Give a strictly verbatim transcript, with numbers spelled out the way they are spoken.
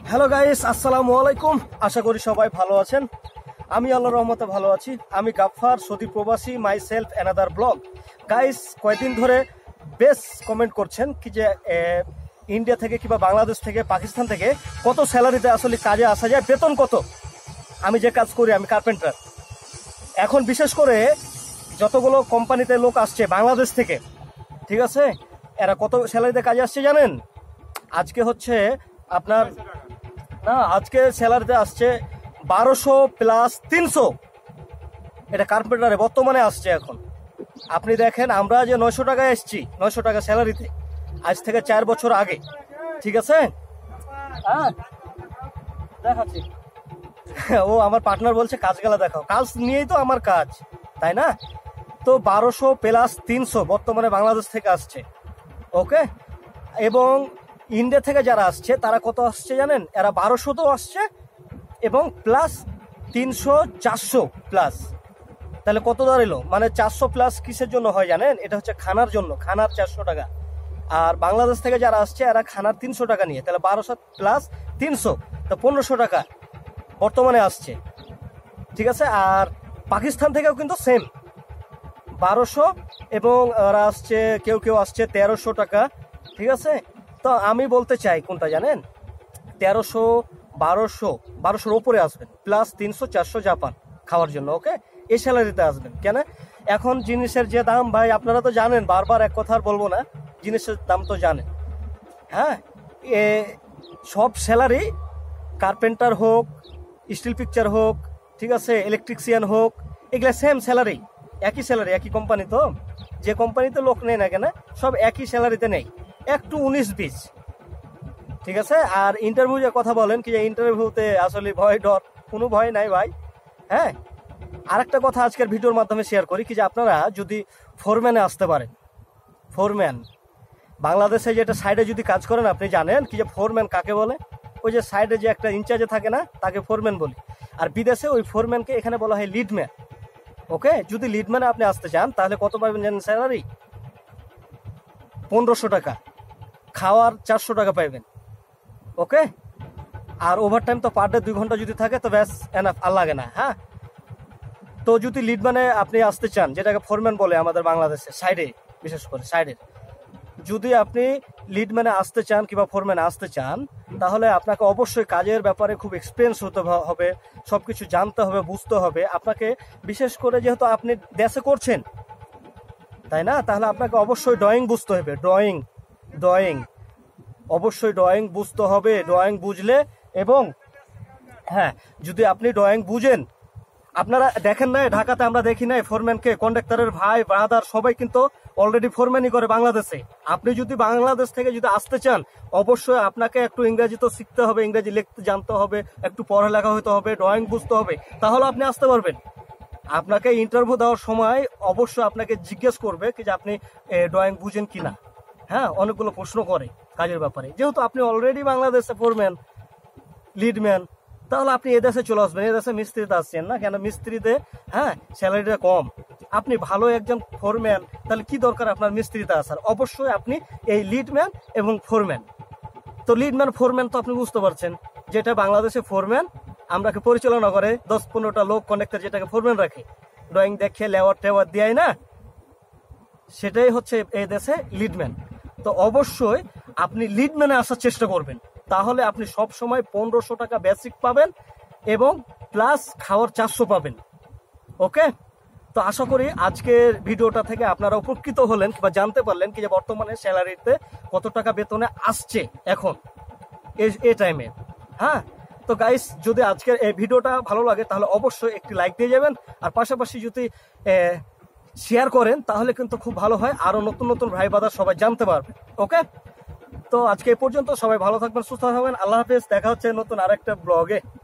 Hello guys, আসসালামু আলাইকুম। আশা করি সবাই ভালো আছেন। আমি আল্লাহর রহমতে ভালো আছি। আমি গাফফার, সৌদি প্রবাসী, my self another blog. Guys, কয়েকদিন ধরে বেশ কমেন্ট করছেন কি যে ইন্ডিয়া থেকে কিংবা বাংলাদেশ থেকে, পাকিস্তান থেকে কত স্যালারিতে আসলে কাজে আসা যায়, বেতন কত। আমি যে কাজ করি, আমি কার্পেন্টার। এখন বিশেষ করে যতগুলো কোম্পানিতে লোক আসছে বাংলাদেশ থেকে, ঠিক আছে, এরা কত স্যালারিতে কাজে আসছে জানেন? আজকে হচ্ছে আপনার না আজকে স্যালারিতে আসছে বারোশো প্লাস তিনশো। এটা কার্পেন্টারে বর্তমানে আসছে এখন। আপনি দেখেন, আমরা যে নয়শো টাকায় এসছি, নয়শো টাকা স্যালারিতে, আজ থেকে চার বছর আগে, ঠিক আছে। হ্যাঁ, দেখাচ্ছি। ও আমার পার্টনার বলছে কাজ গেলা দেখাও। কাজ নিয়েই তো আমার কাজ, তাই না? তো বারোশো প্লাস তিনশো বর্তমানে বাংলাদেশ থেকে আসছে, ওকে। এবং ইন্ডিয়া থেকে যারা আসছে তারা কত আসছে জানেন? এরা বারোশো তো আসছে এবং প্লাস তিনশো চারশো প্লাস। তাহলে কত দাঁড়ালো? মানে চারশো প্লাস কিসের জন্য হয় জানেন? এটা হচ্ছে খানার জন্য, খানার চারশো টাকা। আর বাংলাদেশ থেকে যারা আসছে এরা খানার তিনশো টাকা নিয়ে, তাহলে বারোশো প্লাস তিনশো, তো পনেরোশো টাকা বর্তমানে আসছে, ঠিক আছে। আর পাকিস্তান থেকেও কিন্তু সেম বারোশো, এবং ওরা আসছে, কেউ কেউ আসছে তেরোশো টাকা, ঠিক আছে। তো আমি বলতে চাই কোনটা জানেন? তেরোশো, বারোশো, বারোশোর ওপরে আসবেন, প্লাস তিনশো চারশো জাপান খাওয়ার জন্য, ওকে। এই স্যালারিতে আসবেন কেন? এখন জিনিসের যে দাম ভাই, আপনারা তো জানেন, বারবার এক কথা আর বলবো না, জিনিসের দাম তো জানেন। হ্যাঁ, এ সব স্যালারি, কার্পেন্টার হোক, স্টিল পিকচার হোক, ঠিক আছে, ইলেকট্রিশিয়ান হোক, এগুলা সেম স্যালারি, একই স্যালারি, একই কোম্পানি। তো যে কোম্পানিতে লোক নেই না কেন, সব একই স্যালারিতে নেই, একটু উনিশ বিশ, ঠিক আছে। আর ইন্টারভিউ যে কথা বলেন কি যে ইন্টারভিউতে আসলে ভয় ডর, কোনো ভয় নাই ভাই। হ্যাঁ, আর একটা কথা আজকের ভিডিওর মাধ্যমে শেয়ার করি কি যে আপনারা যদি ফোরম্যানে আসতে পারেন, ফোরম্যান বাংলাদেশে যেটা সাইডে যদি কাজ করেন, আপনি জানেন কি যে ফোরম্যান কাকে বলে? ওই যে সাইডে যে একটা ইনচার্জে থাকে না, তাকে ফোরম্যান বলি। আর বিদেশে ওই ফোরম্যানকে এখানে বলা হয় লিডম্যান, ওকে। যদি লিডম্যানে আপনি আসতে চান তাহলে কত পাবেন জানেন স্যালারি? পনেরোশো টাকা, খাওয়ার চারশো টাকা পাইবেন, ওকে। আর ওভারটাইম তো পার ডে দুই ঘন্টা যদি থাকে তো ব্যাস এনাফ, আর লাগে না। হ্যাঁ, তো যদি লিডম্যানে আপনি আসতে চান, যেটাকে ফোরম্যান বলে আমাদের বাংলাদেশে সাইডে, বিশেষ করে সাইডে, যদি আপনি লিডম্যানে আসতে চান কিংবা ফোরম্যানে আসতে চান, তাহলে আপনাকে অবশ্যই কাজের ব্যাপারে খুব এক্সপিরিয়েন্স হতে হবে, সব কিছু জানতে হবে, বুঝতে হবে আপনাকে। বিশেষ করে যেহেতু আপনি দেশে করছেন, তাই না, তাহলে আপনাকে অবশ্যই ড্রয়িং বুঝতে হবে। ড্রয়িং ড্রয়িং অবশ্যই ড্রয়িং বুঝতে হবে। ড্রয়িং বুঝলে, এবং হ্যাঁ, যদি আপনি ড্রয়িং বুঝেন, আপনারা দেখেন না ঢাকাতে আমরা দেখি নাই ফোরম্যানকে, কন্ডাক্টরের ভাই ব্রাদার সবাই কিন্তু অলরেডি ফোরম্যানই করে বাংলাদেশে। আপনি যদি বাংলাদেশ থেকে যদি আসতে চান, অবশ্যই আপনাকে একটু ইংরেজি তো শিখতে হবে, ইংরেজি লিখতে জানতে হবে, একটু পড়ালেখা হতে হবে, ড্রয়িং বুঝতে হবে, তাহলে আপনি আসতে পারবেন। আপনাকে ইন্টারভিউ দেওয়ার সময় অবশ্যই আপনাকে জিজ্ঞেস করবে কি যে আপনি ড্রয়িং বুঝেন কিনা। হ্যাঁ, অনেকগুলো প্রশ্ন করে কাজের ব্যাপারে। যেহেতু আপনি অলরেডি বাংলাদেশে ফোরম্যান, লিডম্যান, তাহলে আপনি এদেশে চলে আসবেন। এদেশে মিস্ত্রিতে আসছেন না কেন? মিস্ত্রিতে হ্যাঁ স্যালারিটা কম। আপনি ভালো একজন ফোরম্যান, তাহলে কি দরকার আপনার মিস্ত্রিতে আসার? অবশ্যই আপনি এই লিডম্যান এবং ফোরম্যান। তো লিডম্যান ফোরম্যান তো আপনি বুঝতে পারছেন, যেটা বাংলাদেশে ফোরম্যান আমরাকে পরিচালনা করে দশ পনেরোটা লোক কন্ডাক্টর, যেটাকে ফোরম্যান রাখে, ড্রয়িং দেখে লেওয়ার টেওয়ার দেয় না, সেটাই হচ্ছে এই দেশে লিডম্যান। তো অবশ্যই আপনি লিডম্যানে আসার চেষ্টা করবেন, তাহলে আপনি সব সময় পনেরোশো টাকা বেসিক পাবেন এবং প্লাস খাওয়ার চারশো পাবেন, ওকে। তো আশা করি আজকের ভিডিওটা থেকে আপনারা উপকৃত হলেন বা জানতে পারলেন কি যে বর্তমানে স্যালারিতে কত টাকা বেতনে আসছে এখন এই টাইমে। হ্যাঁ, তো গাইস, যদি আজকের এই ভিডিওটা ভালো লাগে তাহলে অবশ্যই একটি লাইক দিয়ে যাবেন, আর পাশাপাশি যদি শেয়ার করেন তাহলে কিন্তু খুব ভালো হয়, আরো নতুন নতুন ভাই বাদার সবাই জানতে পারবে, ওকে। তো আজকে এই পর্যন্ত, সবাই ভালো থাকবেন, সুস্থ থাকবেন, আল্লাহ হাফেজ। দেখা হচ্ছে নতুন আরেকটা ব্লগে।